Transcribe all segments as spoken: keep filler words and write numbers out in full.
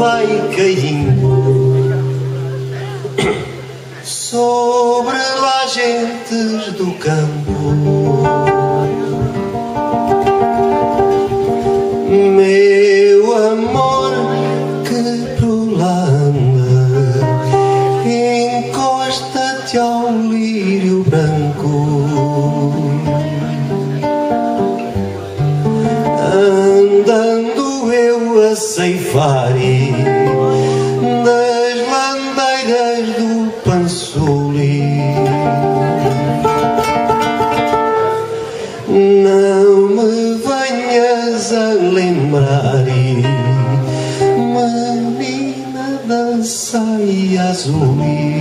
vai caindo sobre lajes do campo. Meu amor que por lá anda, encosta-te ao lírio branco. Andando eu a ceifar das landeiras do Pansuli, não me venhas a lembrar, menina da saia azul.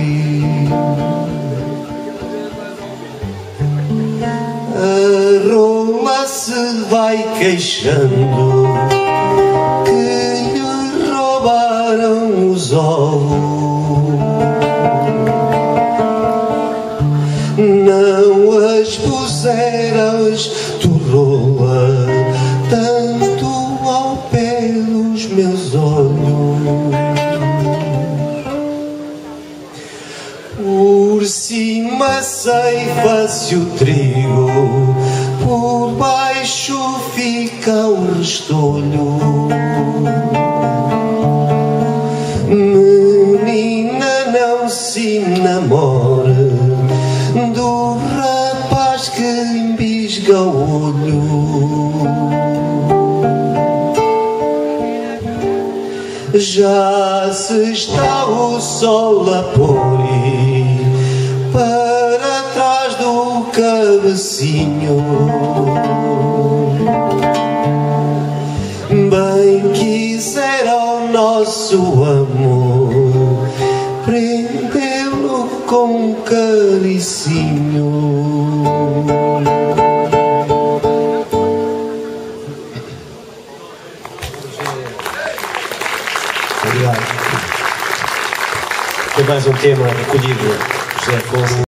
A rola se vai queixando que lhe roubaram os ovos, não as puseras tu, rola, tanto ao pé dos meus olhos. Por cima ceifa-se o trigo, por baixo fica o restolho. Menina, não se namore do rapaz que embisga o olho. Já se está o sol a pôr para trás do cabecinho. Bem quisera o nosso amor prendê-lo com um caricinho. Obrigado. Tem mais um tema recolhido, José Afonso.